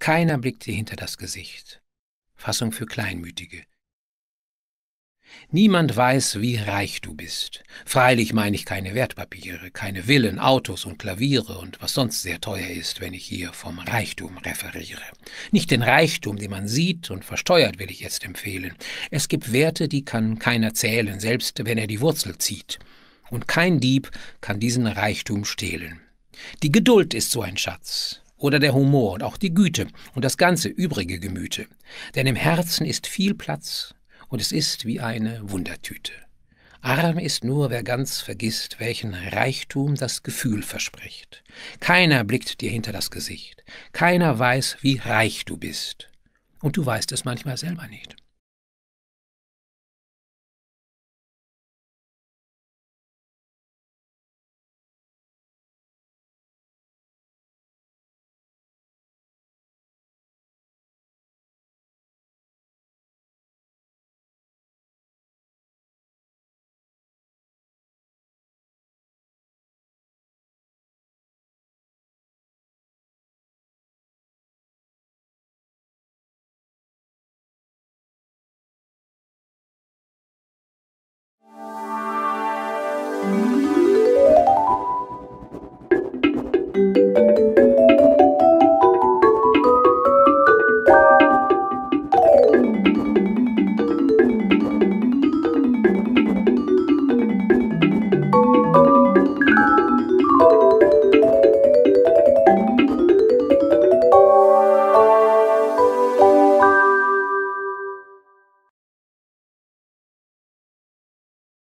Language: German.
Keiner blickt dir hinter das Gesicht. Fassung für Kleinmütige. Niemand weiß, wie reich du bist. Freilich meine ich keine Wertpapiere, keine Villen, Autos und Klaviere und was sonst sehr teuer ist, wenn ich hier vom Reichtum referiere. Nicht den Reichtum, den man sieht und versteuert, will ich jetzt empfehlen. Es gibt Werte, die kann keiner zählen, selbst wenn er die Wurzel zieht. Und kein Dieb kann diesen Reichtum stehlen. Die Geduld ist so ein Schatz. Oder der Humor und auch die Güte und das ganze übrige Gemüte. Denn im Herzen ist viel Platz und es ist wie eine Wundertüte. Arm ist nur, wer ganz vergisst, welchen Reichtum das Gefühl verspricht. Keiner blickt dir hinter das Gesicht. Keiner weiß, wie reich du bist. Und du weißt es manchmal selber nicht. Musik